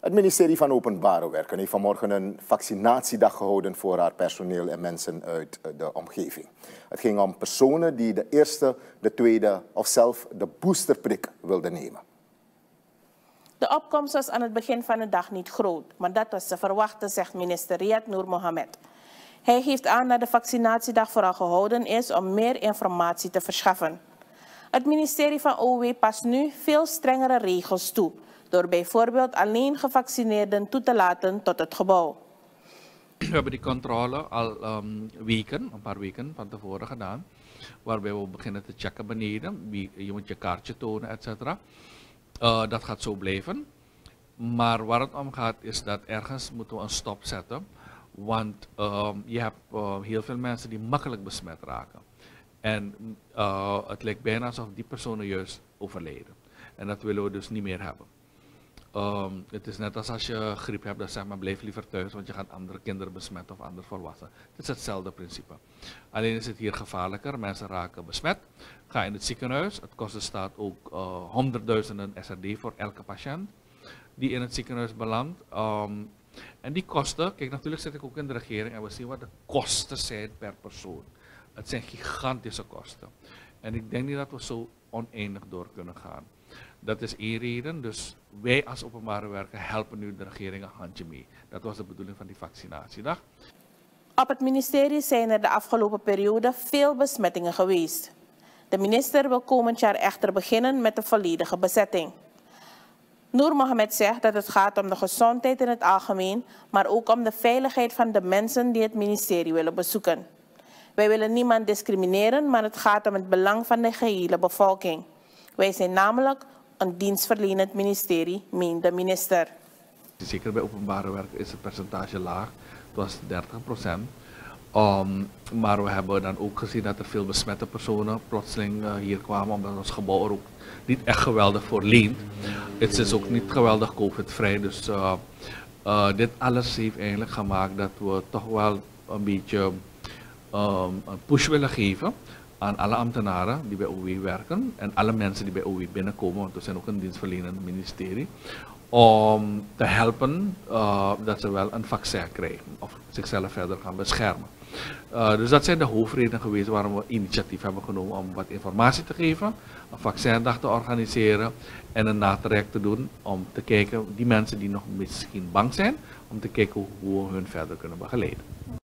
Het ministerie van Openbare Werken heeft vanmorgen een vaccinatiedag gehouden voor haar personeel en mensen uit de omgeving. Het ging om personen die de eerste, de tweede of zelf de boosterprik wilden nemen. De opkomst was aan het begin van de dag niet groot, maar dat was te verwachten, zegt minister Riyad Noor Mohammed. Hij geeft aan dat de vaccinatiedag vooral gehouden is om meer informatie te verschaffen. Het ministerie van OW past nu veel strengere regels toe, door bijvoorbeeld alleen gevaccineerden toe te laten tot het gebouw. We hebben die controle al een paar weken van tevoren gedaan, waarbij we beginnen te checken beneden. Je moet je kaartje tonen, etc. Dat gaat zo blijven. Maar waar het om gaat is dat ergens moeten we een stop zetten. Want je hebt heel veel mensen die makkelijk besmet raken. En het lijkt bijna alsof die personen juist overlijden. En dat willen we dus niet meer hebben. Het is net als je griep hebt, dan zeg maar blijf liever thuis, want je gaat andere kinderen besmetten of andere volwassenen. Het is hetzelfde principe. Alleen is het hier gevaarlijker, mensen raken besmet, ga in het ziekenhuis. Het kost de staat ook honderdduizenden SRD voor elke patiënt die in het ziekenhuis belandt. En die kosten, kijk natuurlijk zit ik ook in de regering en we zien wat de kosten zijn per persoon. Het zijn gigantische kosten. En ik denk niet dat we zo oneindig door kunnen gaan. Dat is één reden, dus wij als openbare werken helpen nu de regering een handje mee. Dat was de bedoeling van die vaccinatiedag. Op het ministerie zijn er de afgelopen periode veel besmettingen geweest. De minister wil komend jaar echter beginnen met de volledige bezetting. Noor Mohammed zegt dat het gaat om de gezondheid in het algemeen, maar ook om de veiligheid van de mensen die het ministerie willen bezoeken. Wij willen niemand discrimineren, maar het gaat om het belang van de gehele bevolking. Wij zijn namelijk een dienstverlenend ministerie, meent de minister. Zeker bij openbare werken is het percentage laag, het was 30%. Maar we hebben dan ook gezien dat er veel besmette personen plotseling hier kwamen, omdat ons gebouw er ook niet echt geweldig voor leent. Het is ook niet geweldig COVID-vrij, dus dit alles heeft eigenlijk gemaakt dat we toch wel een beetje een push willen geven aan alle ambtenaren die bij OW werken en alle mensen die bij OW binnenkomen, want we zijn ook een dienstverlenend ministerie, om te helpen dat ze wel een vaccin krijgen of zichzelf verder gaan beschermen. Dus dat zijn de hoofdredenen geweest waarom we initiatief hebben genomen om wat informatie te geven, een vaccindag te organiseren en een natraject te doen om te kijken, die mensen die nog misschien bang zijn, om te kijken hoe we hun verder kunnen begeleiden.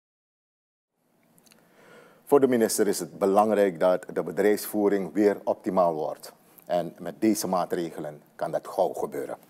Voor de minister is het belangrijk dat de bedrijfsvoering weer optimaal wordt. En met deze maatregelen kan dat gauw gebeuren.